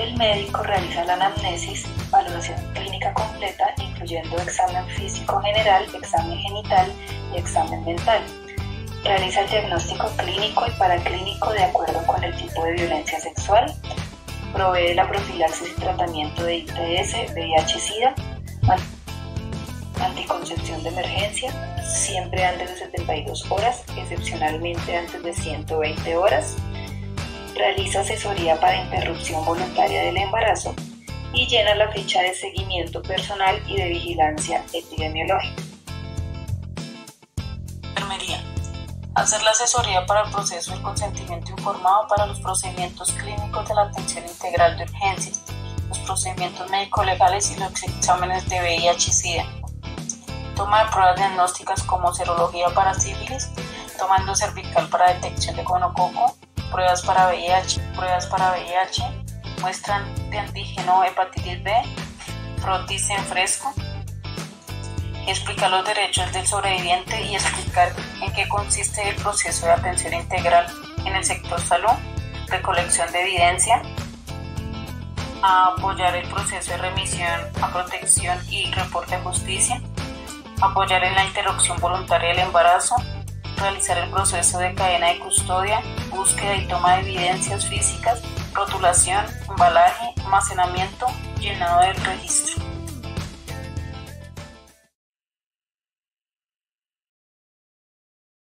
El médico realiza la anamnesis, valoración clínica completa, incluyendo examen físico general, examen genital y examen mental. Realiza el diagnóstico clínico y paraclínico de acuerdo con el tipo de violencia sexual. Provee la profilaxis y tratamiento de ITS, VIH-Sida, anticoncepción de emergencia, siempre antes de 72 horas, excepcionalmente antes de 120 horas. Realiza asesoría para interrupción voluntaria del embarazo y llena la ficha de seguimiento personal y de vigilancia epidemiológica. Enfermería. Hacer la asesoría para el proceso del consentimiento informado para los procedimientos clínicos de la atención integral de urgencias, los procedimientos médico-legales y los exámenes de VIH-Sida. Toma de pruebas diagnósticas como serología para sífilis, toma endocervical para detección de gonococo, pruebas para VIH, muestra de antígeno hepatitis B, frotis en fresco. Explicar los derechos del sobreviviente y explicar en qué consiste el proceso de atención integral en el sector salud, recolección de evidencia, apoyar el proceso de remisión a protección y reporte a justicia, apoyar en la interrupción voluntaria del embarazo, realizar el proceso de cadena de custodia, búsqueda y toma de evidencias físicas, rotulación, embalaje, almacenamiento, llenado del registro.